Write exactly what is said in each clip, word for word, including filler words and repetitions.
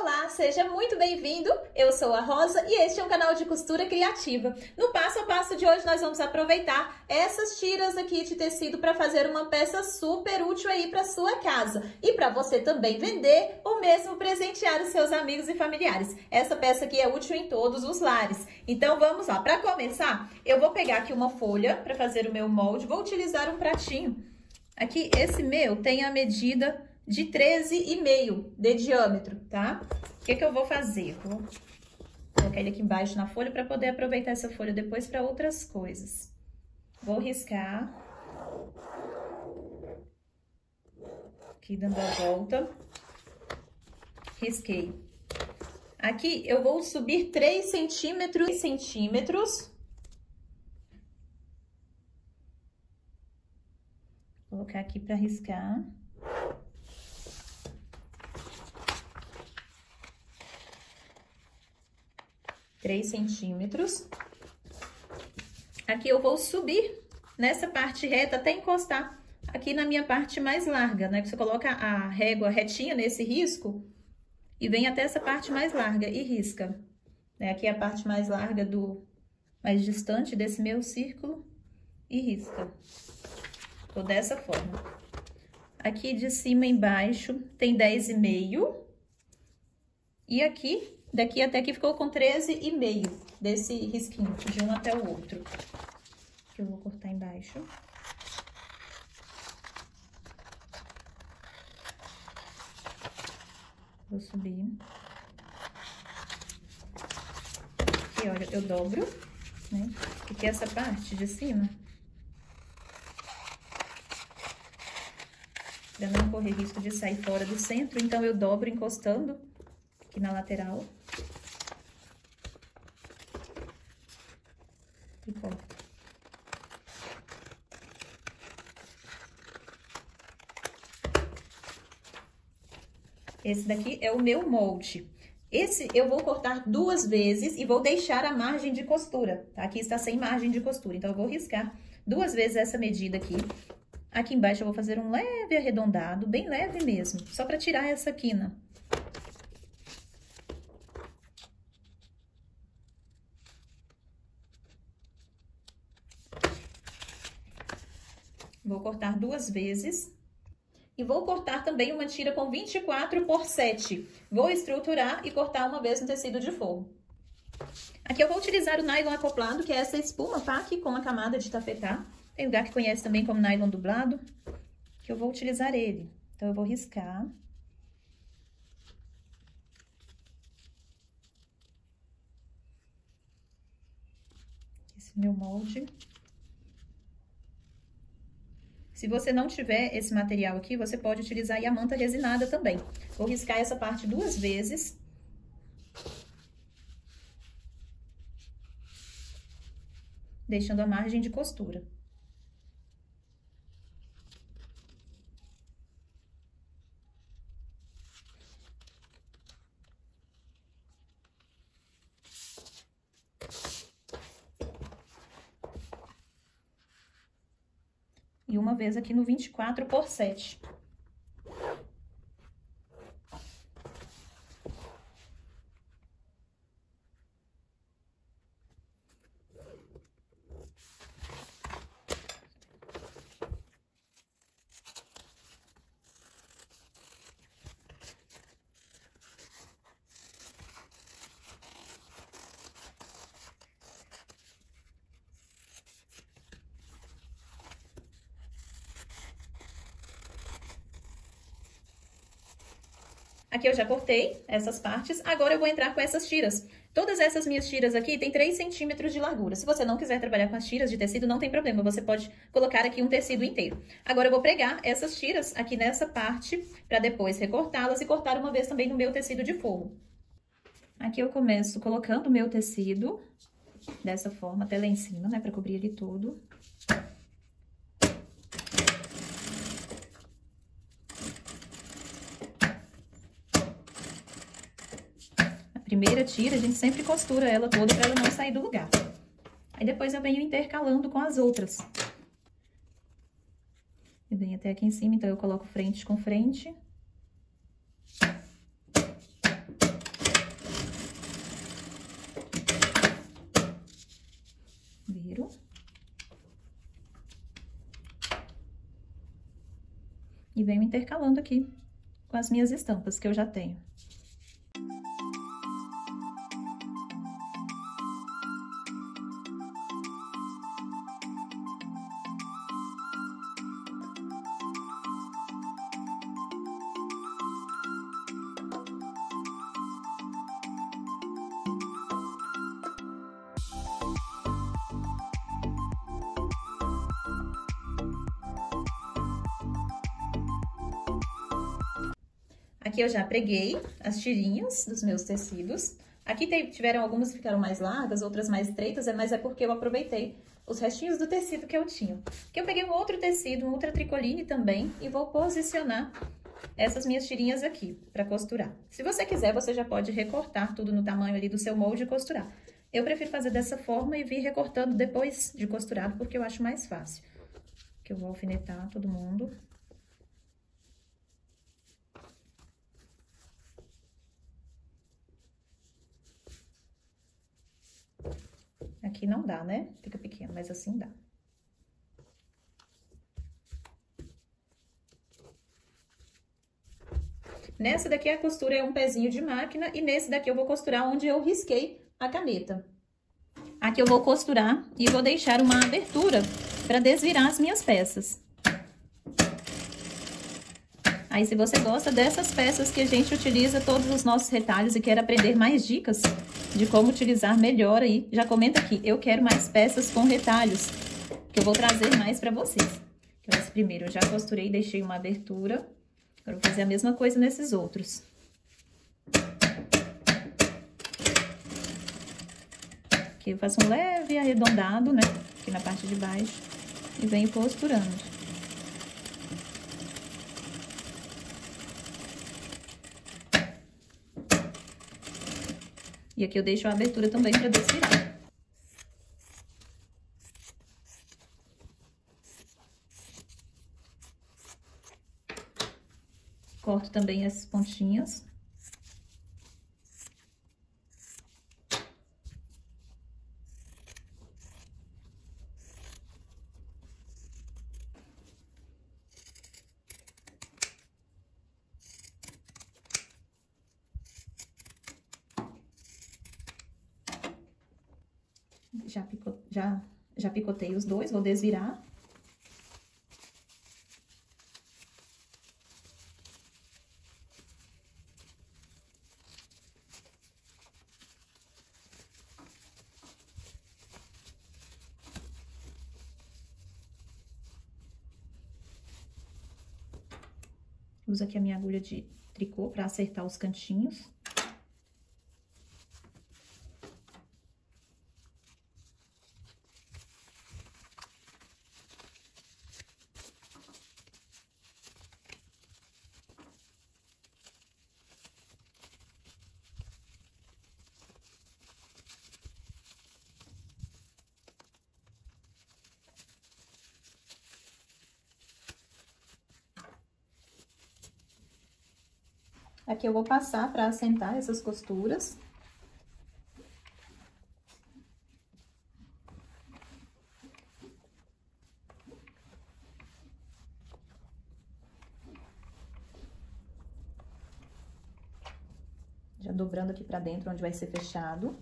Olá, seja muito bem-vindo! Eu sou a Rosa e este é um canal de costura criativa. No passo a passo de hoje nós vamos aproveitar essas tiras aqui de tecido para fazer uma peça super útil aí para sua casa e para você também vender ou mesmo presentear os seus amigos e familiares. Essa peça aqui é útil em todos os lares. Então vamos lá, para começar eu vou pegar aqui uma folha para fazer o meu molde, vou utilizar um pratinho. Aqui esse meu tem a medida de treze e meio de diâmetro, tá? O que que eu vou fazer? Vou colocar ele aqui embaixo na folha para poder aproveitar essa folha depois para outras coisas. Vou riscar. Aqui dando a volta. Risquei. Aqui eu vou subir três centímetros. centímetros. Vou colocar aqui para riscar. três centímetros. Aqui eu vou subir nessa parte reta até encostar aqui na minha parte mais larga, né? Você coloca a régua retinha nesse risco e vem até essa parte mais larga e risca. Né? Aqui é a parte mais larga do mais distante desse meu círculo e risca. Tô dessa forma. Aqui de cima embaixo tem dez e meio. E aqui daqui até aqui ficou com treze e meio desse risquinho, de um até o outro. Que eu vou cortar embaixo. Vou subir. Aqui, olha, eu dobro, né? Porque essa parte de cima, pra não correr risco de sair fora do centro, então eu dobro encostando aqui na lateral. E corto. Esse daqui é o meu molde. Esse eu vou cortar duas vezes e vou deixar a margem de costura, tá? Aqui está sem margem de costura, então eu vou riscar duas vezes essa medida aqui. Aqui embaixo eu vou fazer um leve arredondado, bem leve mesmo, só para tirar essa quina. Vou cortar duas vezes. E vou cortar também uma tira com vinte e quatro por sete. Vou estruturar e cortar uma vez no tecido de forro. Aqui eu vou utilizar o nylon acoplado, que é essa espuma P A C com a camada de tafetá. Tem lugar que conhece também como nylon dublado, que eu vou utilizar ele. Então, eu vou riscar. Esse meu molde. Se você não tiver esse material aqui, você pode utilizar aí a manta resinada também. Vou riscar essa parte duas vezes. Deixando a margem de costura. E uma vez aqui no vinte e quatro por sete. Aqui eu já cortei essas partes, agora eu vou entrar com essas tiras. Todas essas minhas tiras aqui tem três centímetros de largura. Se você não quiser trabalhar com as tiras de tecido, não tem problema, você pode colocar aqui um tecido inteiro. Agora eu vou pregar essas tiras aqui nessa parte, para depois recortá-las e cortar uma vez também no meu tecido de forro. Aqui eu começo colocando o meu tecido, dessa forma, até lá em cima, né, para cobrir ele todo. Primeira tira, a gente sempre costura ela toda para ela não sair do lugar. Aí depois eu venho intercalando com as outras. Eu venho até aqui em cima, então eu coloco frente com frente. E venho intercalando aqui com as minhas estampas que eu já tenho. Aqui eu já preguei as tirinhas dos meus tecidos. Aqui tiveram algumas que ficaram mais largas, outras mais estreitas, mas é porque eu aproveitei os restinhos do tecido que eu tinha. Aqui eu peguei um outro tecido, um outra tricoline também, e vou posicionar essas minhas tirinhas aqui para costurar. Se você quiser, você já pode recortar tudo no tamanho ali do seu molde e costurar. Eu prefiro fazer dessa forma e vir recortando depois de costurado, porque eu acho mais fácil. Que eu vou alfinetar todo mundo. Aqui não dá, né? Fica pequeno, mas assim dá. Nessa daqui a costura é um pezinho de máquina e nesse daqui eu vou costurar onde eu risquei a caneta. Aqui eu vou costurar e vou deixar uma abertura para desvirar as minhas peças. Aí, se você gosta dessas peças que a gente utiliza todos os nossos retalhos e quer aprender mais dicas de como utilizar melhor aí, já comenta aqui. Eu quero mais peças com retalhos, que eu vou trazer mais pra vocês. Então, esse primeiro eu já costurei e deixei uma abertura. Agora, eu vou fazer a mesma coisa nesses outros. Aqui eu faço um leve arredondado, né? Aqui na parte de baixo. E venho costurando. E aqui eu deixo a abertura também para desvirar. Corto também essas pontinhas. Já, pico, já, já picotei os dois, vou desvirar. Uso aqui a minha agulha de tricô para acertar os cantinhos. Aqui eu vou passar para assentar essas costuras. Já dobrando aqui para dentro, onde vai ser fechado.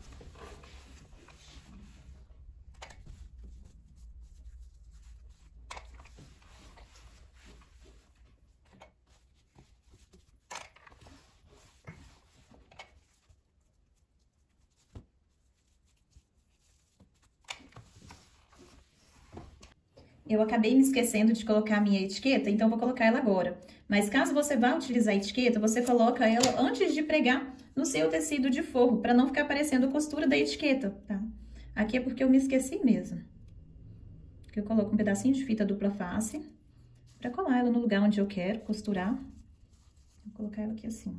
Eu acabei me esquecendo de colocar a minha etiqueta, então vou colocar ela agora. Mas caso você vá utilizar a etiqueta, você coloca ela antes de pregar no seu tecido de forro, para não ficar aparecendo costura da etiqueta, tá? Aqui é porque eu me esqueci mesmo. Aqui eu coloco um pedacinho de fita dupla face, para colar ela no lugar onde eu quero costurar. Vou colocar ela aqui assim.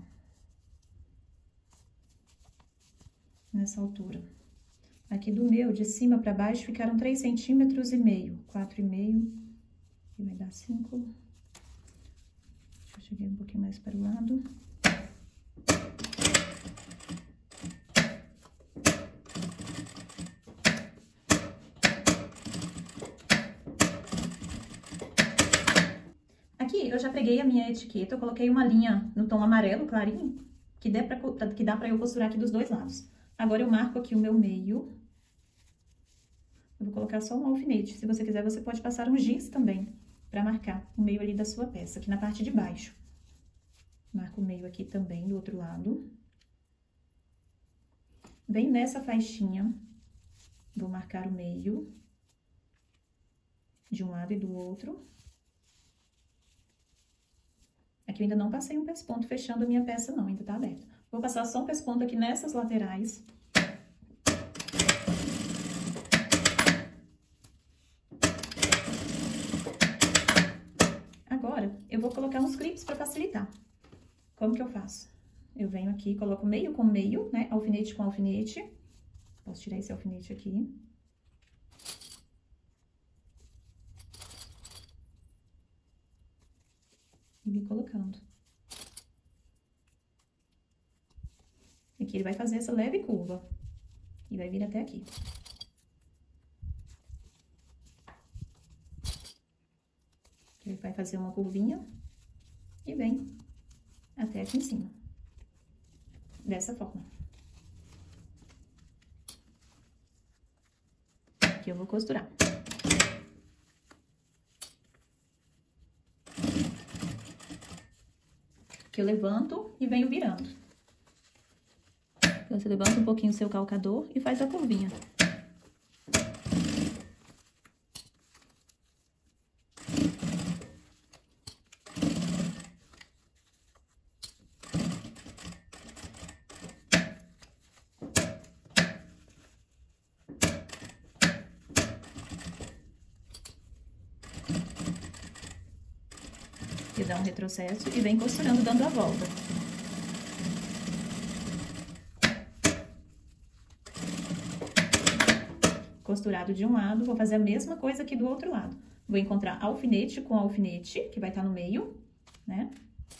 Nessa altura. Aqui do meu, de cima para baixo, ficaram três centímetros e meio. Quatro e meio. Aqui vai dar cinco. Deixa eu chegar um pouquinho mais para o lado. Aqui, eu já peguei a minha etiqueta, eu coloquei uma linha no tom amarelo clarinho, que, dê pra, que dá pra eu costurar aqui dos dois lados. Agora, eu marco aqui o meu meio. Eu vou colocar só um alfinete. Se você quiser, você pode passar um giz também, pra marcar o meio ali da sua peça, aqui na parte de baixo. Marco o meio aqui também, do outro lado. Bem nessa faixinha, vou marcar o meio, de um lado e do outro. Aqui eu ainda não passei um pesponto fechando a minha peça, não, ainda tá aberta. Vou passar só um pesponto aqui nessas laterais. Agora, eu vou colocar uns clipes pra facilitar. Como que eu faço? Eu venho aqui, coloco meio com meio, né? Alfinete com alfinete. Posso tirar esse alfinete aqui. E vir colocando. Aqui ele vai fazer essa leve curva. E vai vir até aqui. Ele vai fazer uma curvinha. E vem até aqui em cima. Dessa forma. Aqui eu vou costurar. Aqui eu levanto e venho virando. Então, você levanta um pouquinho o seu calcador e faz a curvinha. E dá um retrocesso e vem costurando, dando a volta. Costurado de um lado, vou fazer a mesma coisa aqui do outro lado. Vou encontrar alfinete com alfinete, que vai estar no meio, né?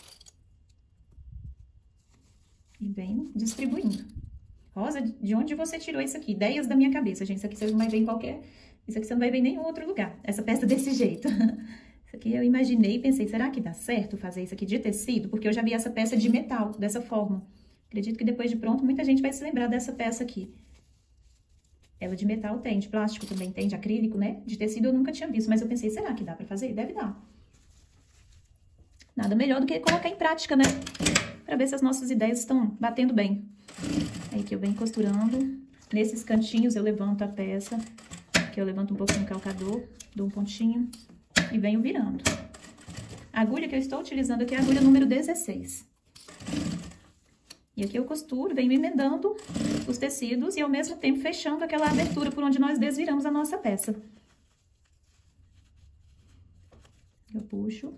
E vem distribuindo. Rosa, de onde você tirou isso aqui? Ideias da minha cabeça, gente. Isso aqui você não vai ver em qualquer... Isso aqui você não vai ver em nenhum outro lugar. Essa peça desse jeito. Isso aqui eu imaginei e pensei, será que dá certo fazer isso aqui de tecido? Porque eu já vi essa peça de metal, dessa forma. Acredito que depois de pronto, muita gente vai se lembrar dessa peça aqui. Ela de metal tem, de plástico também tem, de acrílico, né? De tecido eu nunca tinha visto, mas eu pensei, será que dá pra fazer? Deve dar. Nada melhor do que colocar em prática, né? Pra ver se as nossas ideias estão batendo bem. Aí que eu venho costurando. Nesses cantinhos eu levanto a peça. Aqui eu levanto um pouquinho o calcador, dou um pontinho e venho virando. A agulha que eu estou utilizando aqui é a agulha número dezesseis. E aqui eu costuro, venho emendando os tecidos e ao mesmo tempo fechando aquela abertura por onde nós desviramos a nossa peça. Eu puxo.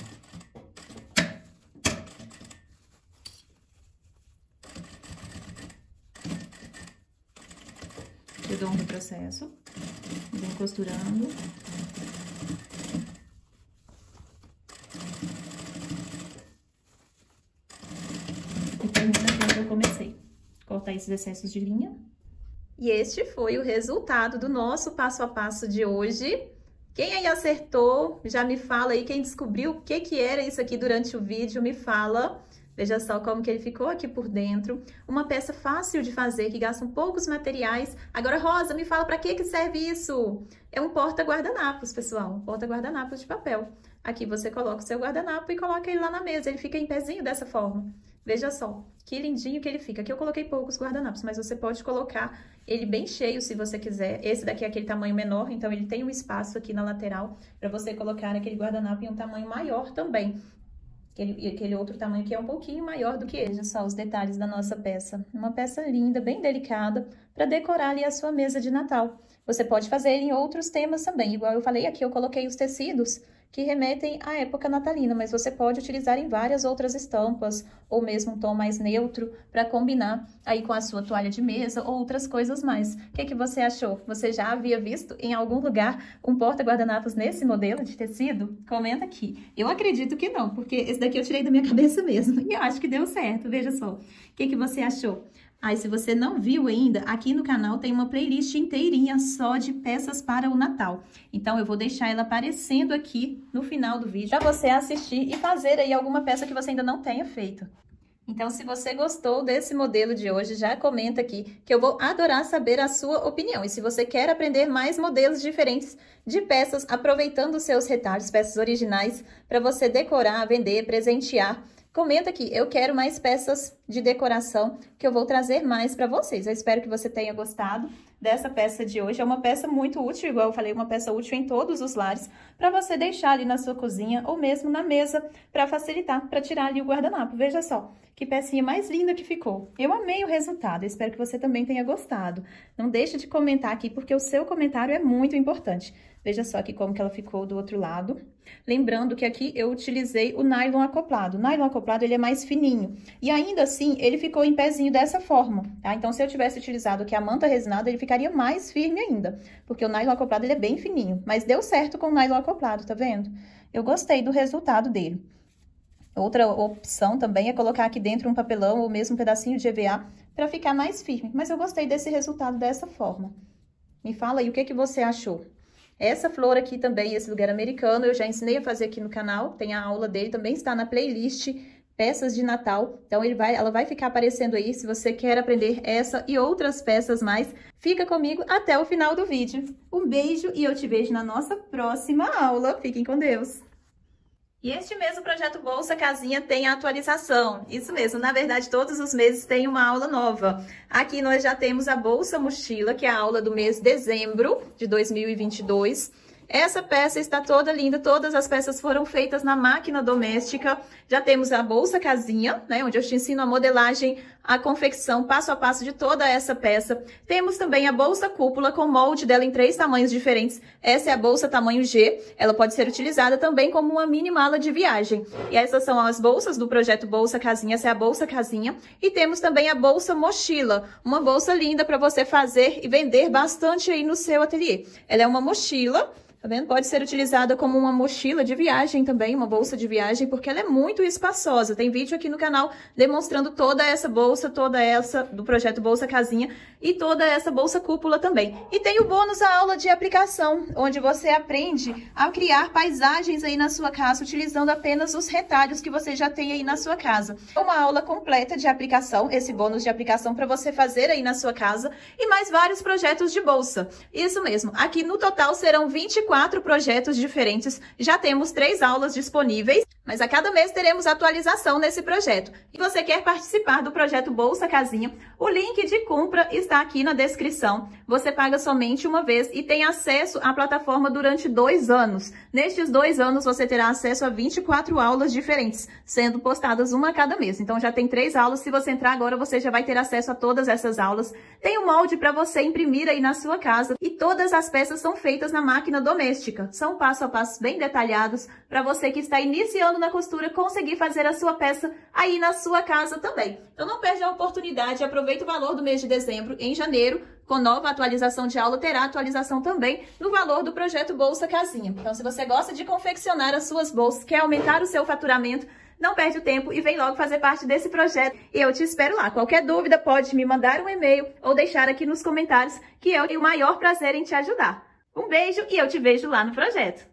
Eu dou um retrocesso, venho costurando. E termina onde eu comecei. Cortar esses excessos de linha. E este foi o resultado do nosso passo a passo de hoje. Quem aí acertou, já me fala aí, quem descobriu o que que era isso aqui durante o vídeo, me fala. Veja só como que ele ficou aqui por dentro. Uma peça fácil de fazer, que gasta poucos materiais. Agora, Rosa, me fala para que que serve isso? É um porta-guardanapos, pessoal. Um porta-guardanapos de papel. Aqui você coloca o seu guardanapo e coloca ele lá na mesa. Ele fica em pezinho dessa forma. Veja só, que lindinho que ele fica. Aqui eu coloquei poucos guardanapos, mas você pode colocar ele bem cheio se você quiser. Esse daqui é aquele tamanho menor, então ele tem um espaço aqui na lateral para você colocar aquele guardanapo em um tamanho maior também. Aquele, aquele outro tamanho que é um pouquinho maior do que ele. Veja só os detalhes da nossa peça. Uma peça linda, bem delicada, para decorar ali a sua mesa de Natal. Você pode fazer em outros temas também. Igual eu falei aqui, eu coloquei os tecidos que remetem à época natalina, mas você pode utilizar em várias outras estampas, ou mesmo um tom mais neutro, para combinar aí com a sua toalha de mesa ou outras coisas mais. O que que você achou? Você já havia visto em algum lugar um porta-guardanapos nesse modelo de tecido? Comenta aqui. Eu acredito que não, porque esse daqui eu tirei da minha cabeça mesmo, e eu acho que deu certo, veja só. O que que você achou? Ah, e se você não viu ainda, aqui no canal tem uma playlist inteirinha só de peças para o Natal. Então, eu vou deixar ela aparecendo aqui no final do vídeo para você assistir e fazer aí alguma peça que você ainda não tenha feito. Então, se você gostou desse modelo de hoje, já comenta aqui, que eu vou adorar saber a sua opinião. E se você quer aprender mais modelos diferentes de peças, aproveitando os seus retalhos, peças originais, para você decorar, vender, presentear, comenta aqui, eu quero mais peças de decoração que eu vou trazer mais para vocês. Eu espero que você tenha gostado dessa peça de hoje. É uma peça muito útil, igual eu falei, uma peça útil em todos os lares, para você deixar ali na sua cozinha ou mesmo na mesa, para facilitar, para tirar ali o guardanapo. Veja só, que pecinha mais linda que ficou. Eu amei o resultado, eu espero que você também tenha gostado. Não deixe de comentar aqui, porque o seu comentário é muito importante. Veja só aqui como que ela ficou do outro lado. Lembrando que aqui eu utilizei o nylon acoplado. O nylon acoplado, ele é mais fininho. E ainda assim, ele ficou em pezinho dessa forma, tá? Então, se eu tivesse utilizado aqui a manta resinada, ele ficaria mais firme ainda. Porque o nylon acoplado, ele é bem fininho. Mas deu certo com o nylon acoplado, tá vendo? Eu gostei do resultado dele. Outra opção também é colocar aqui dentro um papelão ou mesmo um pedacinho de E V A para ficar mais firme. Mas eu gostei desse resultado dessa forma. Me fala aí o que que você achou. Essa flor aqui também, esse lugar americano, eu já ensinei a fazer aqui no canal. Tem a aula dele, também está na playlist Peças de Natal. Então, ele vai, ela vai ficar aparecendo aí. Se você quer aprender essa e outras peças mais, fica comigo até o final do vídeo. Um beijo e eu te vejo na nossa próxima aula. Fiquem com Deus! E este mesmo projeto Bolsa Casinha tem a atualização. Isso mesmo, na verdade, todos os meses tem uma aula nova. Aqui nós já temos a Bolsa Mochila, que é a aula do mês de dezembro de dois mil e vinte e dois. Essa peça está toda linda, todas as peças foram feitas na máquina doméstica. Já temos a Bolsa Casinha, né, onde eu te ensino a modelagem, a confecção, passo a passo de toda essa peça. Temos também a Bolsa Cúpula, com molde dela em três tamanhos diferentes. Essa é a bolsa tamanho G, ela pode ser utilizada também como uma mini mala de viagem. E essas são as bolsas do projeto Bolsa Casinha, essa é a Bolsa Casinha. E temos também a Bolsa Mochila, uma bolsa linda para você fazer e vender bastante aí no seu ateliê. Ela é uma mochila, tá vendo? Pode ser utilizada como uma mochila de viagem também, uma bolsa de viagem, porque ela é muito espaçosa. Tem vídeo aqui no canal demonstrando toda essa bolsa, toda essa do projeto Bolsa Casinha e toda essa bolsa cúpula também. E tem o bônus a aula de aplicação, onde você aprende a criar paisagens aí na sua casa, utilizando apenas os retalhos que você já tem aí na sua casa. Uma aula completa de aplicação, esse bônus de aplicação para você fazer aí na sua casa e mais vários projetos de bolsa. Isso mesmo, aqui no total serão vinte e quatro projetos diferentes, já temos três aulas disponíveis, mas a cada mês teremos atualização nesse projeto. E você quer participar do projeto Bolsa Casinha, o link de compra está aqui na descrição. Você paga somente uma vez e tem acesso à plataforma durante dois anos. Nestes dois anos você terá acesso a vinte e quatro aulas diferentes, sendo postadas uma a cada mês. Então já tem três aulas, se você entrar agora você já vai ter acesso a todas essas aulas. Tem um molde para você imprimir aí na sua casa e todas as peças são feitas na máquina doméstica. São passo a passo bem detalhados para você que está iniciando na costura conseguir fazer a sua peça aí na sua casa também. Então não perde a oportunidade, aproveita o valor do mês de dezembro. Em janeiro, com nova atualização de aula, terá atualização também no valor do projeto Bolsa Casinha. Então se você gosta de confeccionar as suas bolsas, quer aumentar o seu faturamento, não perde o tempo e vem logo fazer parte desse projeto. E eu te espero lá. Qualquer dúvida pode me mandar um e-mail ou deixar aqui nos comentários que eu tenho o maior prazer em te ajudar. Um beijo e eu te vejo lá no projeto.